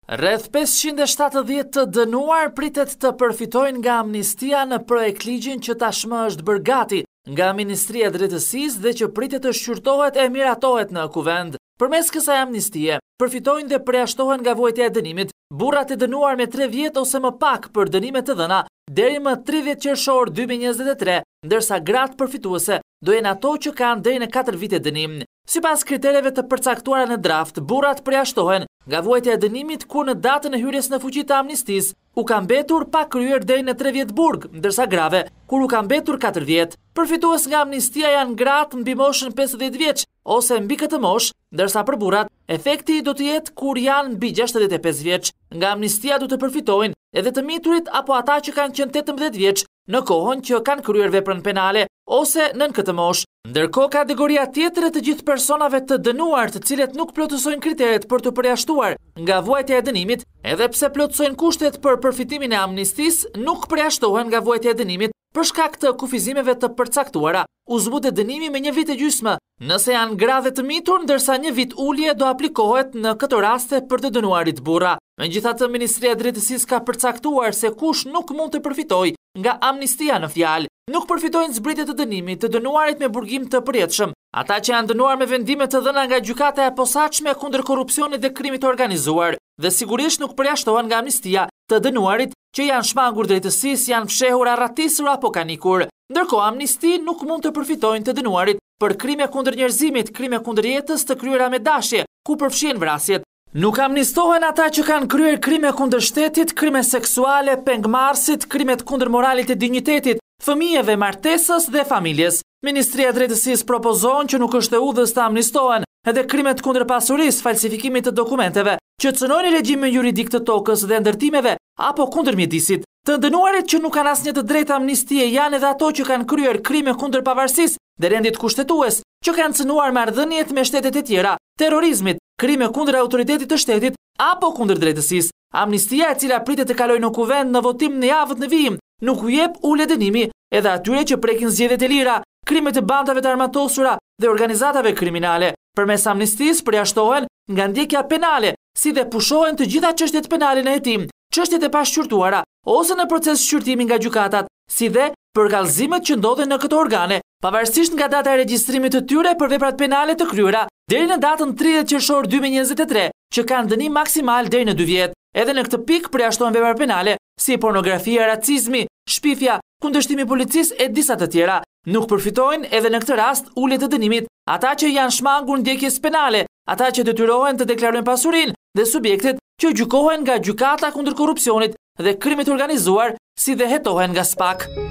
Rreth 570 të dënuar pritet të përfitojnë nga amnistia në projekt ligjin që tashmë është bërë gati nga Ministria e Drejtësisë dhe që pritet të shqyrtohet e miratohet në kuvend. Përmes kësaj amnistie, përfitojnë dhe përjashtohen nga vuajtja e dënimit burrat e dënuar me 3 vjet ose më pak për dënime të dhëna deri më 30 qershor 2023, ndërsa gratë përfituese do jenë ato që kanë deri në 4 vite dënim. Sipas kritereve të përcaktuara në draft, burrat përjashtohen nga vuajtja e dënimit kur në datën e hyrjes në fuqi të amnistisë u ka mbetur pa kryer deri në 3 vjet burg, ndërsa grave kur u ka mbetur 4 vjet. Përfitues nga amnistia janë gratë mbi moshën 50 vjeç ose mbi këtë moshë, ndërsa për burrat efekti do të jetë kur janë mbi 65 vjeç. Nga amnistia do të përfitojnë edhe të miturit apo ata që kanë qenë 18 vjeç në kohën që kanë kryer veprën penale ose nën këtë moshë. Ndërkohë kategoria tjetër e të gjithë personave të dënuar të cilët nuk plotësojnë kriteret për të përjashtuar nga vuajtja e dënimit, edhe pse plotësojnë kushtet për përfitimin e amnistisë, nuk përjashtohen nga vuajtja e dënimit për shkak të kufizimeve të përcaktuara. U zbutet dënimi me 1 vit e gjysmë nëse janë gra dhe të mitur, ndërsa 1 vit ulje do aplikohet në këto raste për të dënuarit burra. Megjithatë, Ministria e Drejtësisë ka përcaktuar se kush nuk mund të përfitojë nga amnistia në fjalë. Nuk përfitojnë zbritje të dënimit të dënuarit me burgim të përjetshëm, ata që janë dënuar me vendime të dhëna nga gjykata e posaçme kundër korrupsionit dhe krimit të organizuar, dhe sigurisht nuk përjashtohen nga amnistia të dënuarit që janë shmangur drejtësisë, janë fshehur, arratisur apo kanë ikur. Ndërkohë, amnisti nuk mund të përfitojnë të dënuarit për krime kundër njerëzimit, krime kundër jetës të kryera me dashje, ku përfshihen vrasjet. Nuk amnistohen ata që kanë kryer krime kundër shtetit, krime seksuale, pengmarrësit, krimet kundër moralit e dinjitetit, fëmijëve, martesës dhe familjes. Ministria e Drejtësisë propozon që nuk është e udhës të amnistohen edhe krimet kundër pasurisë, falsifikimit të dokumenteve, që cënojnë regjimin juridik të tokës dhe ndërtimeve apo kundër mjedisit. Të dënuarit që nuk kanë asnjë të drejtë amnistie janë edhe ato që kanë kryer krime kundër pavarësisë dhe rendit kushtetues, që kanë cënuar marrëdhëniet me shtetet e tjera, terrorizmit, krime kundër autoritetit të shtetit apo kundër drejtësisë. Amnistia, e cila pritet të kalojë në kuvend në votim në javët në vijim, nuk u jep ulje dënimi edhe atyre që prekin zgjedhjet e lira, krimet e bandave të armatosura dhe organizatave kriminale. Përmes amnistisë përjashtohen nga ndjekja penale, si dhe pushohen të gjitha çështjet penale në hetim, çështjet e pashqyrtuara ose në proces shqyrtimi nga gjykatat, si dhe përkallëzimet që ndodhen në këto organe, pavarësisht nga data e regjistrimit të tyre për veprat penale të kryera, deri në datën 30 qershor 2023, që kanë dënim maksimal deri në 2 vjet. Edhe në këtë pikë përjashtohen vepra penale, si pornografia, racizmi, shpifja, kundërshtimi policisë e disa të tjera. Nuk përfitojnë edhe në këtë rast ulje të dënimit ata që janë shmangur ndjekjes penale, ata që detyrohen të deklarojnë pasurinë dhe subjektet që gjykohen nga gjykata kundër korrupsionit dhe krimit organizuar, si dhe hetohen nga SPAK.